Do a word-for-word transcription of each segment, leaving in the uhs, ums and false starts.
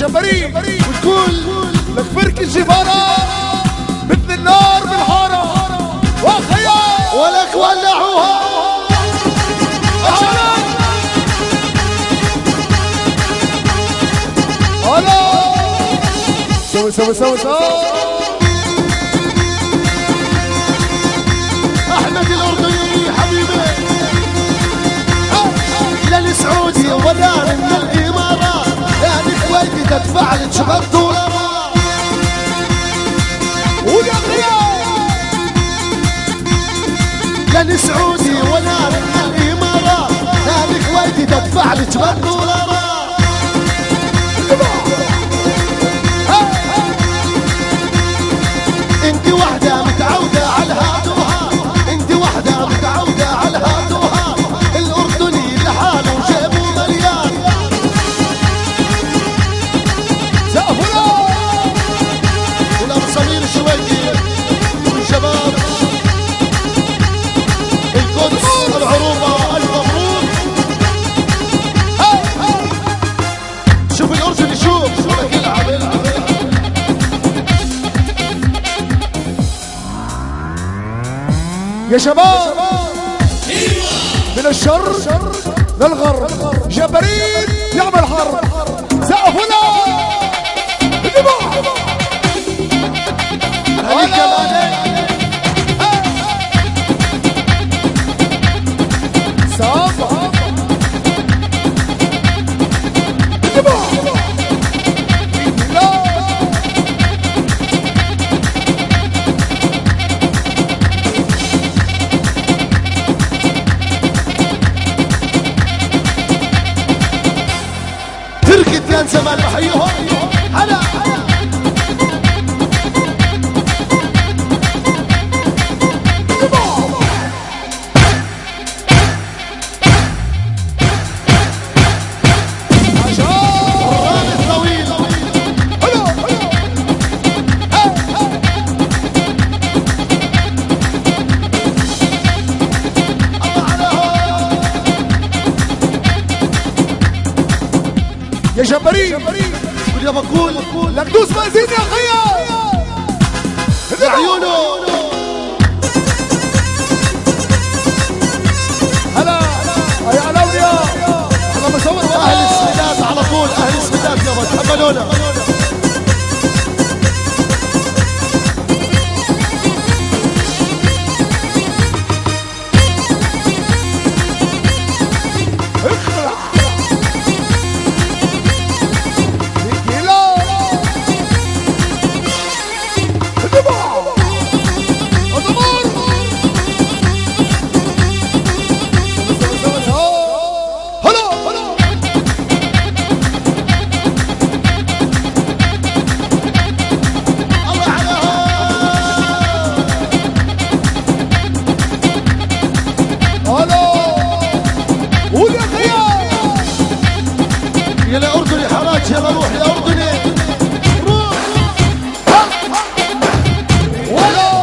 جبري وتقول لك فرك الجبارة مثل النار بالحارة وخيا ولك ولعوها هلا سوي سوي سوي سوي احمد الاردني حبيبي لا السعودي ولا من الامارات لا الكويت تدفع لك شباب دولارات ويا خيا لا السعودي ولا من الامارات لا الكويت تدفع لك شباب دولارات انت وحده متعوده على الهاتوها انت وحده متعوده على الهاتوها الاردني لحاله جيبه مليان سقفنا والابو سمير الشويكي والشباب القدس العروبه الف مبروك شوف الاردني شوف ولك يلعب يلعب يا شباب من الشر للغرب جبريل يعمل حرب سقفنا هنيك الآن صافا كان زمان بحيهم هلا الرامي الطويل يا جبريل يا بقول لك دوس بنزين يا خيا عيونه هلا يا علويا انا بصور اهل السندات على طول اهل السندات يابا تحملونا يلا اردني حراج يلا روح يا اردني روح ولا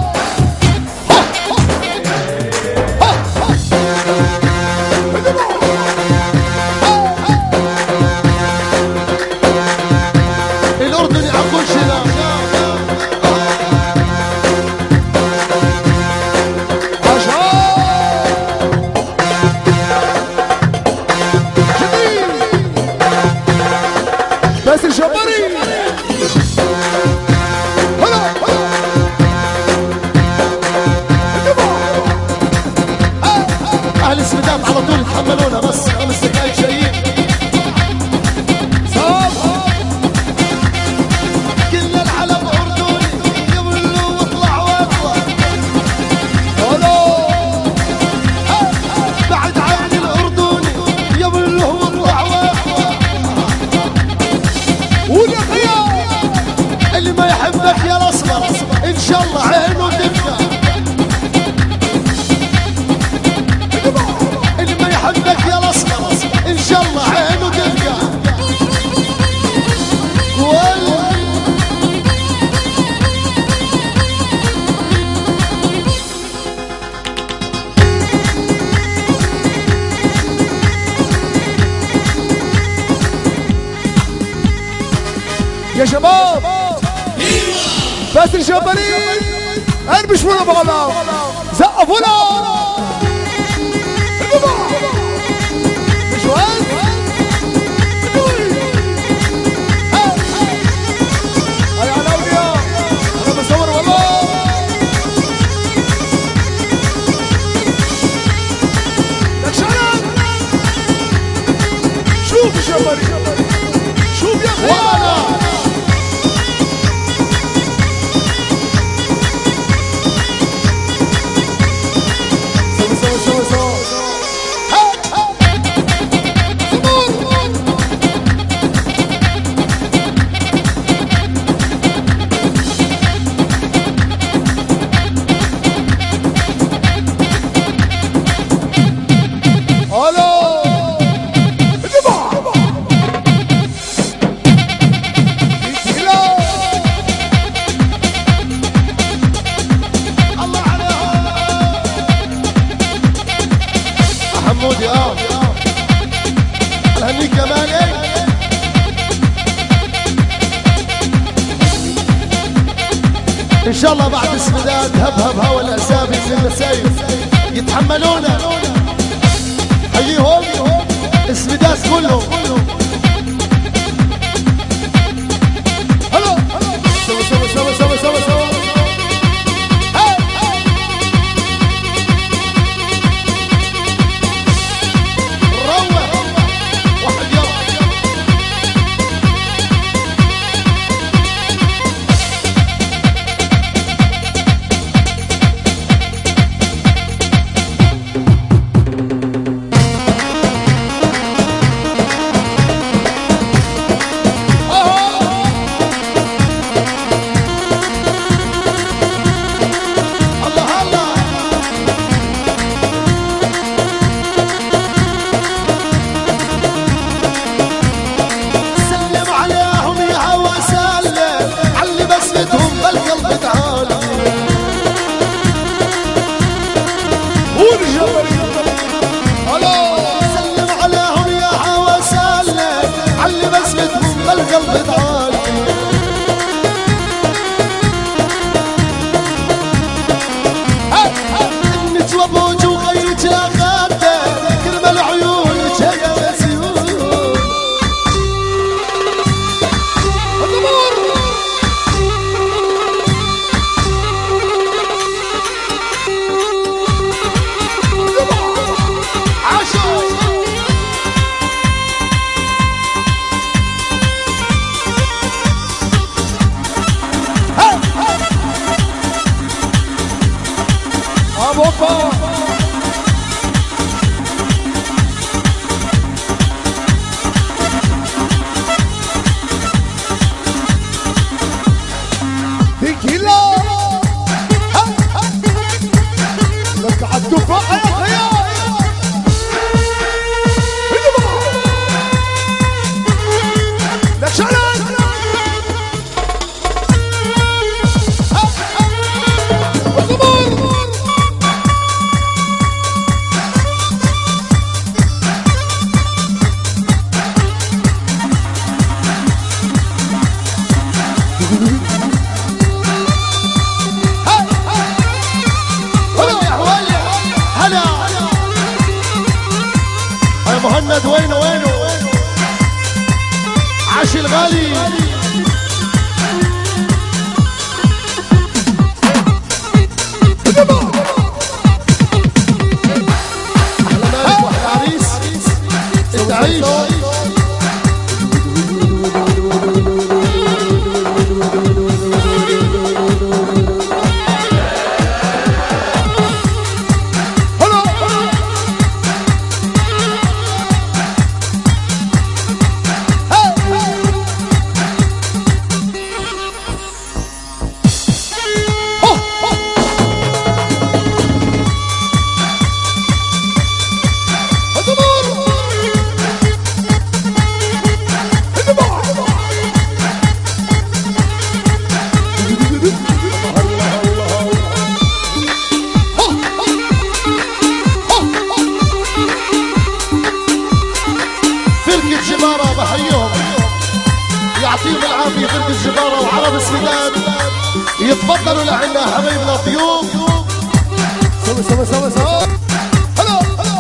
الاردني عقول شلا بس الجبري هلا اهل السندات على طول يتحملونا بس خمس دقايق جايين كل العلم اردني يبلوا واطلع واطلع بعد عن الاردني يبلوا واطلع واطلع ويا خيا اللي ما يحبك يا الاسمر ان شاء الله عينه تبكى اللي ما يحبك يا الاسمر ان شاء الله عينه تبكى وال يا شباب بس الجبارين اربش ولا بغلا زقفوا له مش وين هاي على اولياء انا بصور والله لك شرف شوف الجبارين شوف يا اخوان حمودي اه الهنيك يا مالك ان شاء الله بعد اسمداد هبهب هوا الاسابي من المسايب يتحملونا حييهم اسمداد كلهم هلا سوا سوا سوا سوا سوا سوا مهند وينه وينه عاشي الغالي احلى مالك واحلى عريس انت عيش العافية فرد الجبارة وعرب السداد يتفضلوا لعنا حبايبنا ضيوف. سوي سوي سوي سوي هلا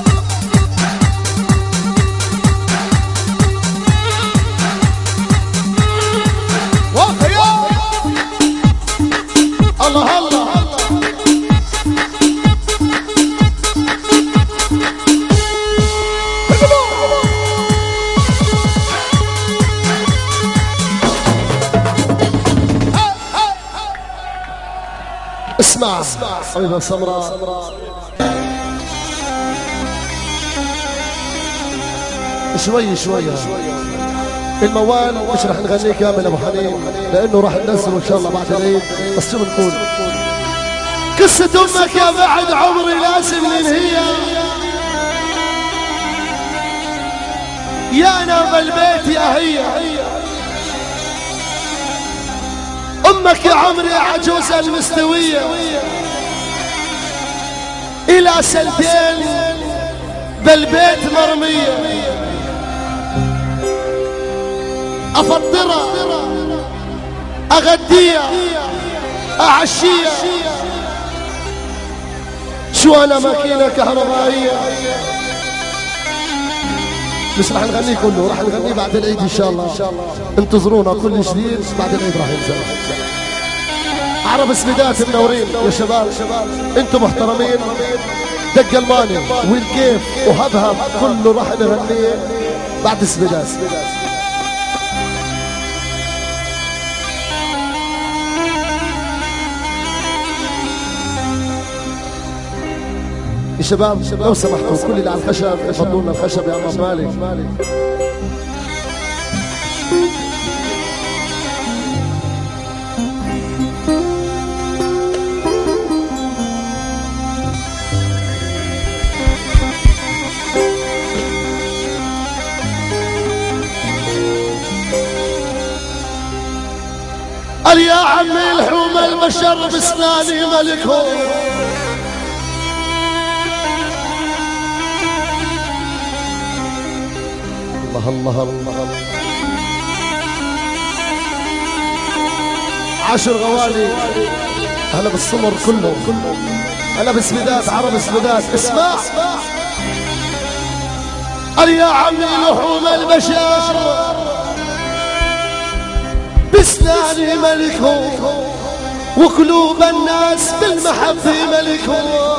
هلا الله الله اسمع حبيبة سمراء شوي شوي الموال مش رح نغنيه كامل ابو حنين لانه راح ننزله ان شاء الله بعد العيد. بس شو بنقول قصة امك يا بعد عمري لازم ننهيها يا نام البيت يا هي امك يا عمري عجوزة المستوية الى سنتين بالبيت مرمية افطرها اغديها اعشيها شو انا ماكينة كهربائية. مش رح نغنيه كله رح نغنيه بعد العيد ان شاء الله. انتظرونا كل جديد بعد العيد راح ينزل. عرب سميدات منورين يا شباب انتم محترمين. دق الماني والكيف وهبهب كله راح نغنيه بعد سميدات. يا شباب لو سمحتوا كل اللي على الخشب يفضلوا لنا الخشب يا عم مالك. قال يا عمي الحوم البشر بسناني ملكهم الله الله الله عشر غوالي هلا بالسمر كله هلا بسميدات عرب سميدات. اسمع قال يا عمي لحوم البشر بسناني ملكهم وقلوب الناس بالمحبة ملكهم.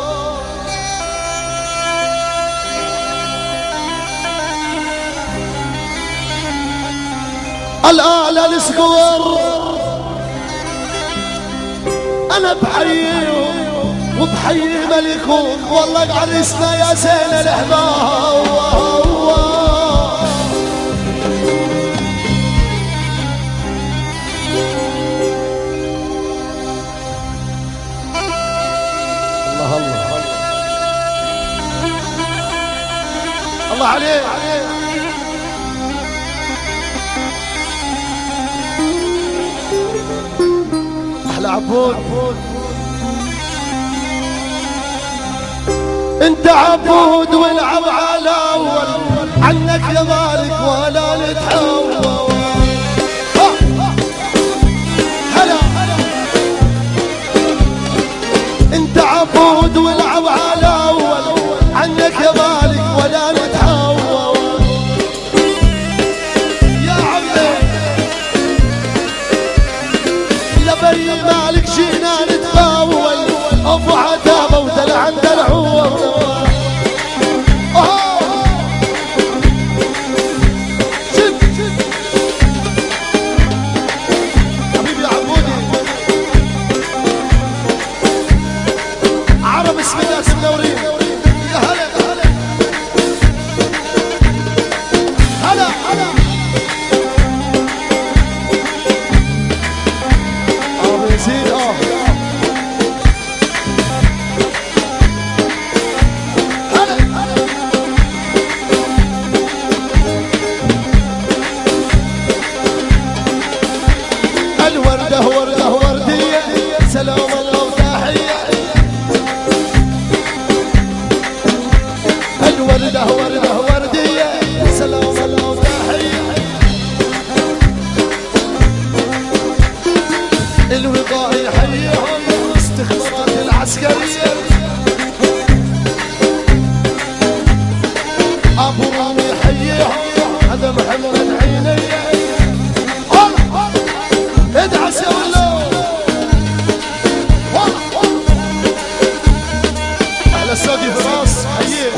الآلة السكور أنا بحييهم وبحيي ملكهم والله عريسنا يا زين الأحباب. الله الله الله عليه أحلى عبود. انت عبود والعب على اول عنك يا مالك ولا نتحول. هلا انت عبود والعب على اول عنك يا مالك ولا نتحول. يا عمي لبي مالك جينا نتفاول ابو عتابه ودلع عند العور. ادعيني ادعس يا ولو على الساقي براس حييه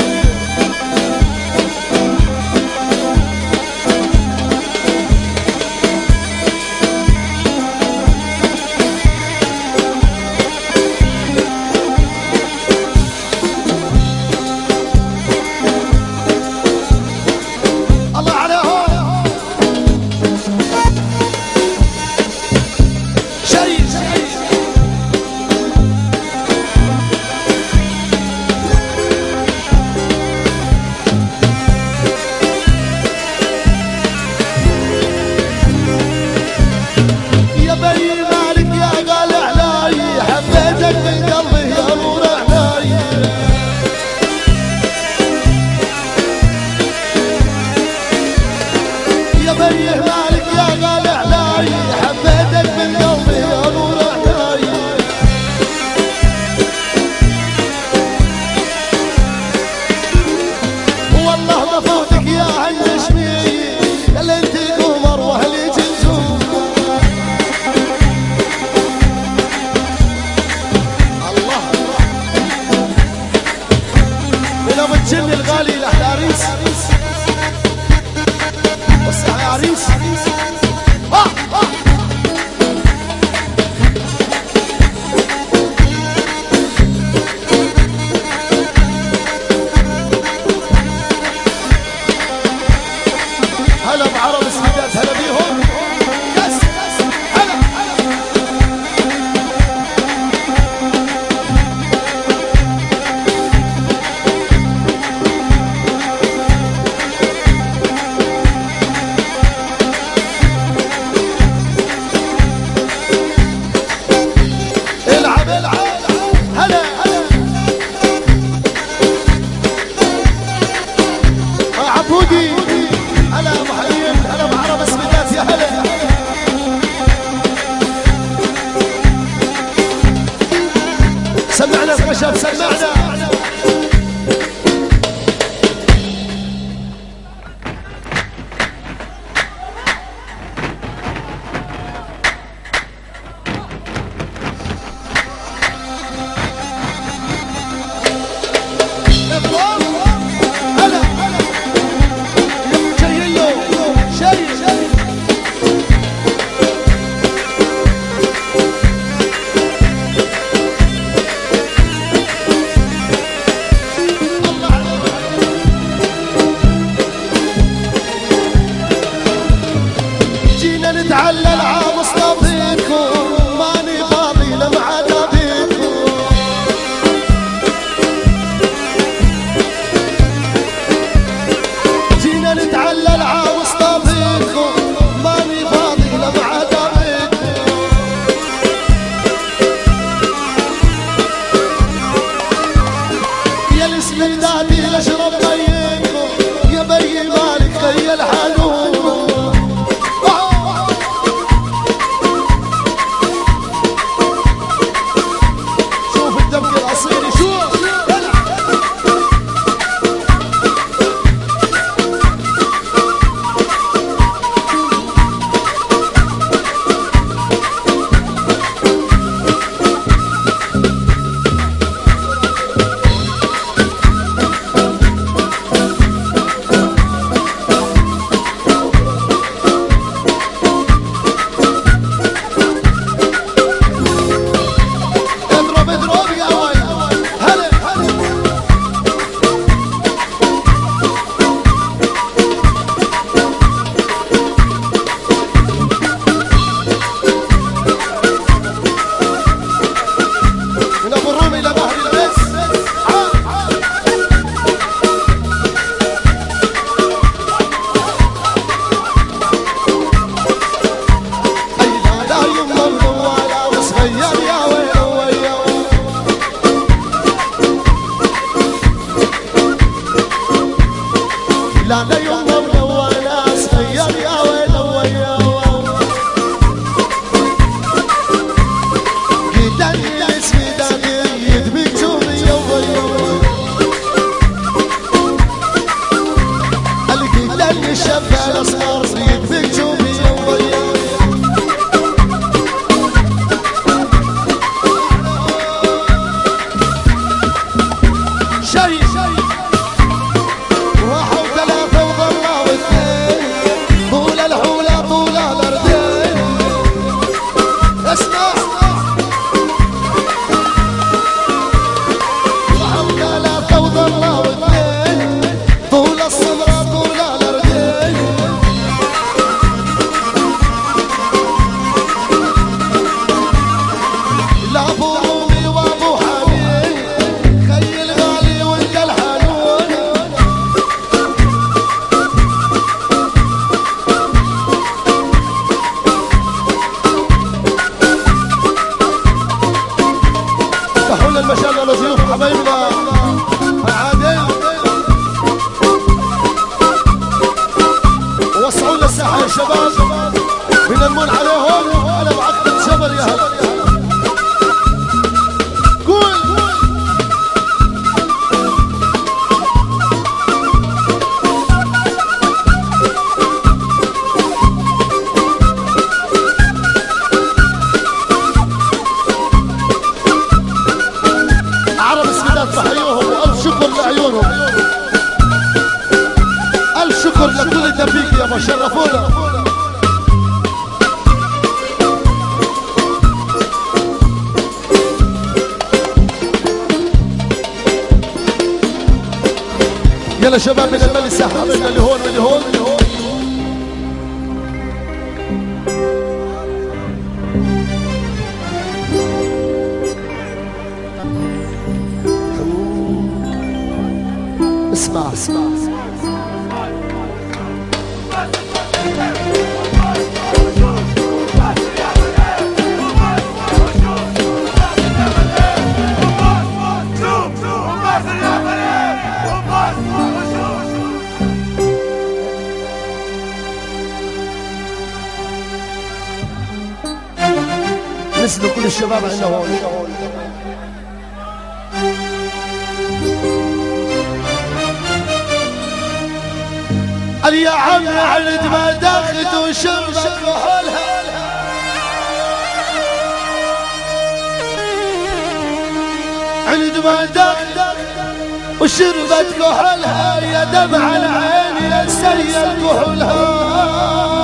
جني الغالي لأحلى عريس وسع يا عريس آه آه هلا بعرب السيدات هلا بيهم يس هلا سمعنا الخشب سمعنا نتعلل عمصطفيكم ماني فاضي لمعاد بيكم جينا نتعلل عمصطفيكم ماني فاضي لمعاد بيكم يا الاسم دادي لاشرب ميكم يا بي مالك خيل حنون الساحة يا شباب بنمون عليهم على بعقدة جبل يا هلا قول عرب السيدات بحيوهم وألف شكر لعيونهم ألف شكر لكل دبيك يا ما شرفونا يلا شباب من الملي الساحة من اللي هون من اللي هون من اللي هون اسمع اسمع نسلوا كل الشباب عندنا هون قال يا عمي عند ما دخلت وشربت كحولها عند ما دخلت وشربت كحولها يا دمع العين يا سيل كحولها